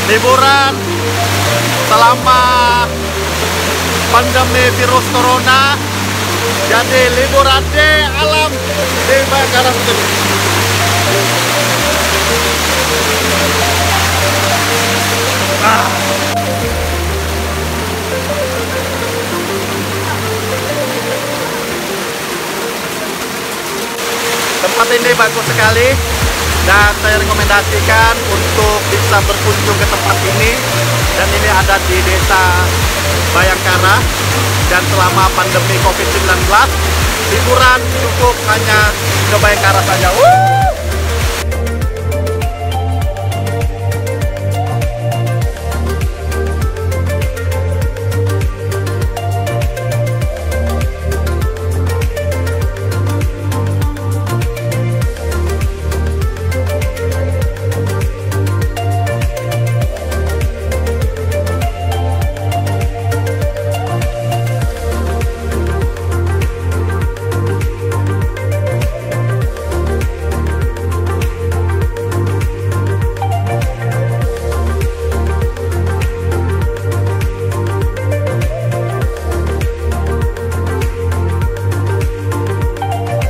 liburan selama pandemi virus corona. Jadi liburan di alam di Bayangkara sendiri. Tempat ini bagus sekali dan saya rekomendasikan untuk bisa berkunjung ke tempat ini. Dan ini ada di Desa Bayangkara, dan selama pandemi COVID-19 liburan cukup hanya ke Bayangkara saja.